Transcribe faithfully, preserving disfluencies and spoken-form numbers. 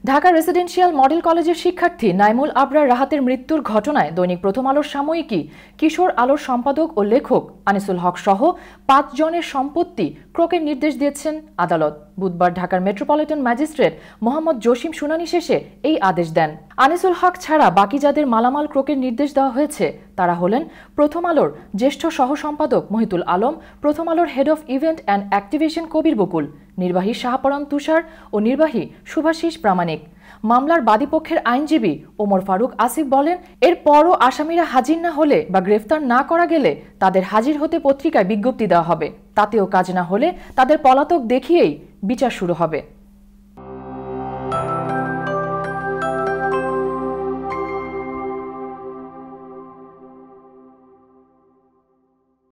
Dhaka residential model কলেজের শিক্ষার্থী নাইমুল আবরার রাহাতের মৃত্যুর ঘটনায় দৈনিক প্রথম আলোর সাময়িকী কিশোর আলোর সম্পাদক ও লেখক আনিসুল হক সহ পাঁচ জনের সম্পত্তি ক্রোকের নির্দেশ দিয়েছেন আদালত। বুধবার ঢাকার মেট্রোপলিটন ম্যাজিস্ট্রেট মোহাম্মদ জসিম শুনানি শেষে এই আদেশ দেন। আনিসুল হক ছাড়া বাকি যাদের মালামাল ক্রোকের নির্দেশ দেওয়া হয়েছে তারা হলেন প্রথম আলোর জ্যেষ্ঠ সহ সম্পাদক মহিতুল আলম, প্রথম আলোর head of event and activation Kabir Bakul, নির্বাহী শাহপরান তুষার ও নির্বাহী শুভাশিস প্রামাণিক। মামলার বাদীপক্ষের আইনজীবী ওমর ফারুক আসিফ বলেন, এরপরও আসামিরা হাজির না হলে বা গ্রেফতার না করা গেলে তাদের হাজির হতে পত্রিকায় বিজ্ঞপ্তি দেওয়া হবে। তাতেও কাজ না হলে তাদের পলাতক দেখিয়েই বিচার শুরু হবে।